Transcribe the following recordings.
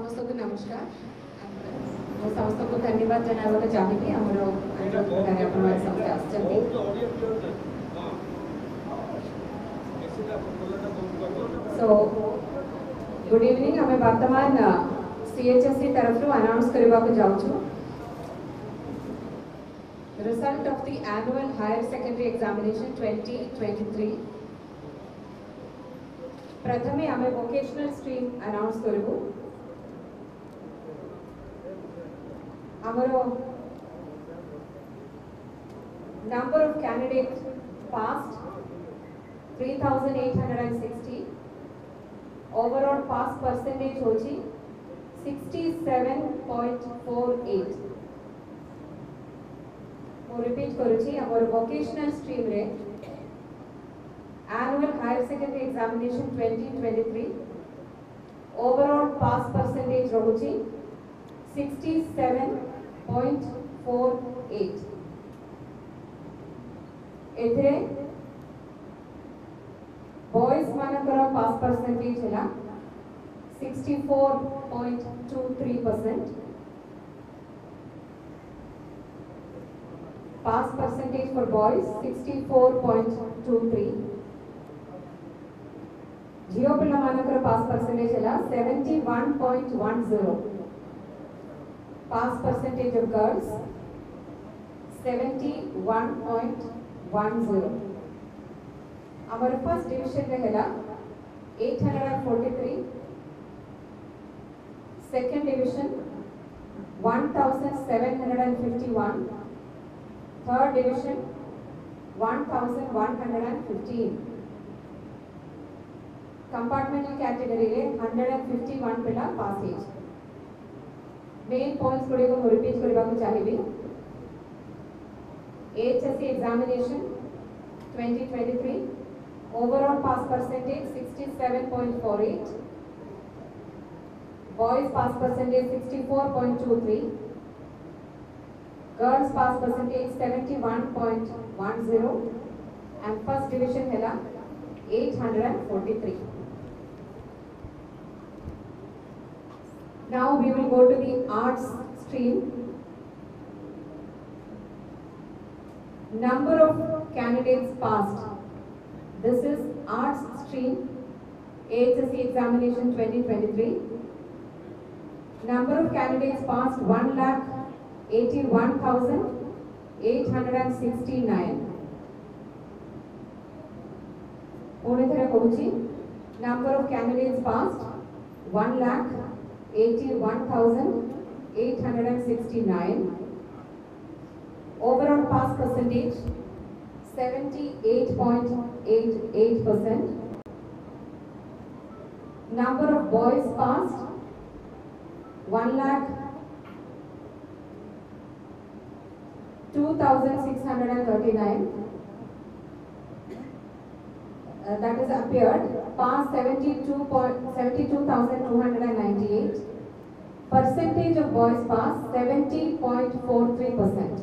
समस्त को नमस्कार मो समस्त को धन्यवाद जनाबा चाहिए हमर अनुरोध प्रकार अपन समस्त आछंती सो गुड इवनिंग हमें वर्तमान सीएचएससी तरफ अनाउंस करबा को जाउछु result of the annual higher secondary examination 2023 प्रथमे आमे वोकेशनल स्ट्रीम अनाउंस करबो हमरो number of candidate pass 3860 overall pass percentage होची 67.48 मो रिपीट करूची हमर वोकेशनल स्ट्रीम रे annual higher secondary examination 2023 overall pass percentage रहुची 67.48 एथरे बॉयज मानकर पास परसेंटेज है 64.23% पास परसेंटेज फॉर बॉयज 64.23 जियो पिल्ला मानकर पास परसेंटेज है 71.10 पास परसेंटेज ऑफ गर्ल्स 71.10 हमारे फर्स्ट डिवीजन में है 843 second division 1751 third division 1115 compartmental category रे 151 पिला पासेज मेन पॉइंट्स गुडी को रिपीट करबा को चाहिबी HSC examination 2023 overall pass percentage 67.48 boys pass percentage 64.23 girls pass percentage 71.10 and first division है 843. Now we will go to the arts stream. Number of candidates passed. This is arts stream HSC examination 2023. Number of candidates passed 1,81,869. Number of candidates passed 1,81,869. Overall pass percentage 78.88%. Number of boys passed 1,02,639. That is appeared. Passed 72,298. Percentage of boys passed 70.43%.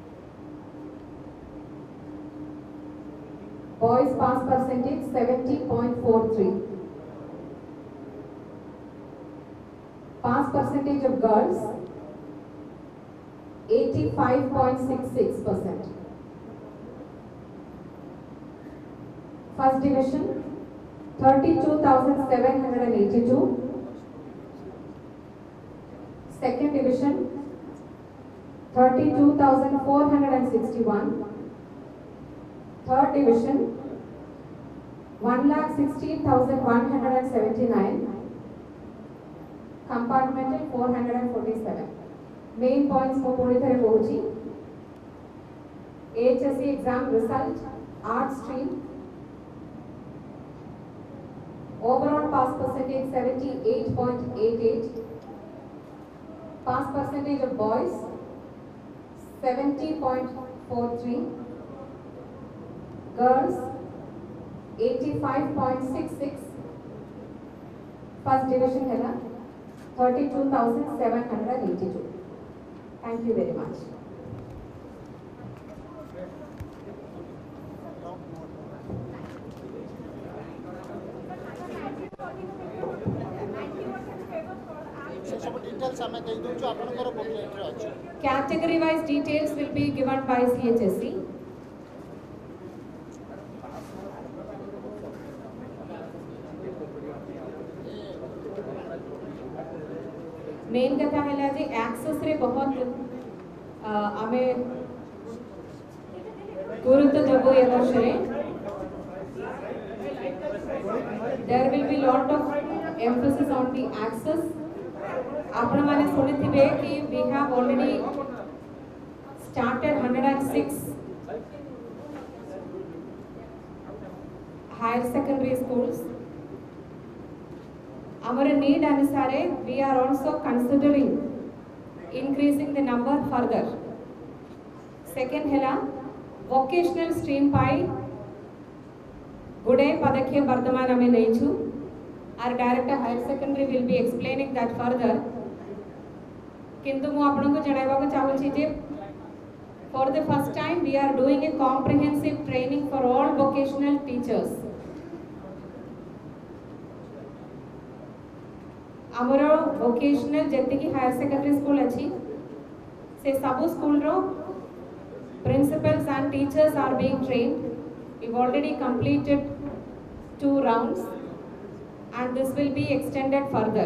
Boys pass percentage 70.43. Pass percentage of girls 85.66%. First division 32,782. Second division 32,461. Third division 1,16,179. Compartmental 447. Main points को पूरी तरह पहुंची. HSC exam result art stream. Overall pass percentage 78.88. Pass percentage of boys 70.43. Girls 85.66. First division है 32,782. Thank you very much. Details आम दे दूँ आपंकर booklet अच्छे Category wise details will be given by CHSE. Main कथा है जे एक्सेस रे बहुत आमे गुरुत्व देबो ये वर्ष रे there will be lot of emphasis on the access. आपण माने सुनिथिबे कि we have already started 106 higher secondary schools. Our need anusare we are also considering increasing the number further. Second hela vocational stream pai गुडे पदक्षेप वर्तमान में नहीं छु. Our director higher secondary will be explaining that further. किंतु मु आपन को जणाइबा को चाहू छी जे for the first time we are doing a comprehensive training for all vocational teachers. आमरो vocational जति की higher secondary school अछि से सब स्कूल रो principals and teachers are being trained. We've already completed 2 rounds and this will be extended further.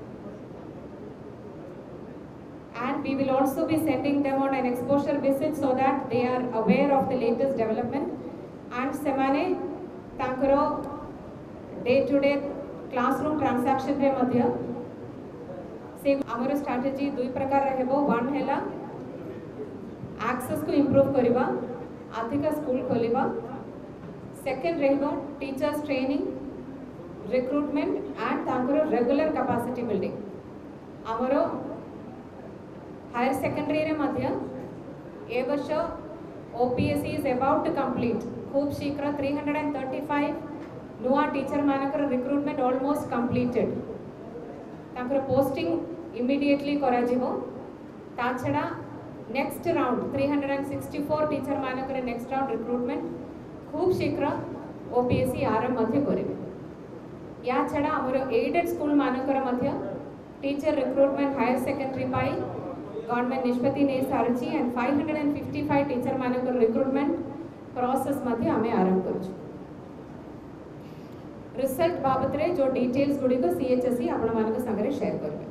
And we will also be sending them on an exposure visit so that they are aware of the latest development and semane tankaro day to day classroom transaction re madhya se amara strategy dui prakar rahebo. One hela access को improve करिबा आधिका school खोलिबा. Second रहेगा teachers training, recruitment and तांकर regular capacity building. आमरो higher secondary रे मध्य ए वर्ष OPSC is about to complete. खूब शीघ्र 335 नुआ टीचर मानकर recruitment almost completed. तांकर posting immediately करा जिवो. ताछड़ा next round 364 टीचर मानकर next round recruitment खूब शीघ्र OPSC आरंभ मध्य करेंगे. या छड़ा हमरो एडेड स्कूल मानकर मध्य टीचर रिक्रूटमेंट हायर सेकेंडरी पाई गवर्नमेंट निष्पत्ति ने सारची एंड 555 टीचर मानकर रिक्रूटमेंट प्रोसेस मध्य हमें आरंभ करछु. रिजल्ट बाबत रे जो डिटेल्स गुडी को CHSE आपण मानक संगरे शेयर करबे.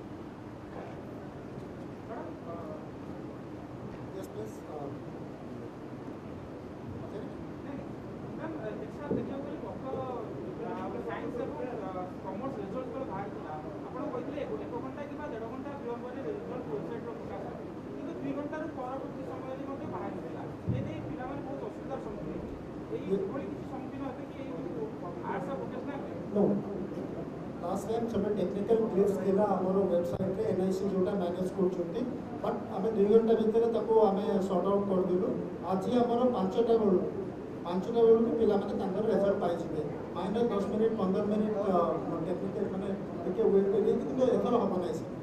No. Last time some technical glitch थिला हमरो वेबसाइट रे NIC जोटा मैनेज करछुंती बट हमें 2 घंटा भीतर ताको हमें सॉर्ट आउट कर दिलु. आज हमरो 5टा बेलु को पिला माने तांकर रिजल्ट पाइ जिवे. माइनर 10 मिनिट 15 मिनिट टेक्निकल माने टिके वेट करिए कि एथर हम नै छै.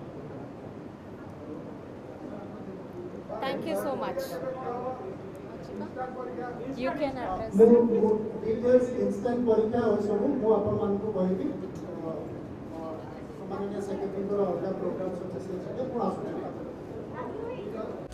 Thank you so much. You can address. Details instant परीक्षा और सब मु अपन मान को कहि कि सामान्य सेक्रेटरी को अलग प्रोग्राम सब से मु आसु.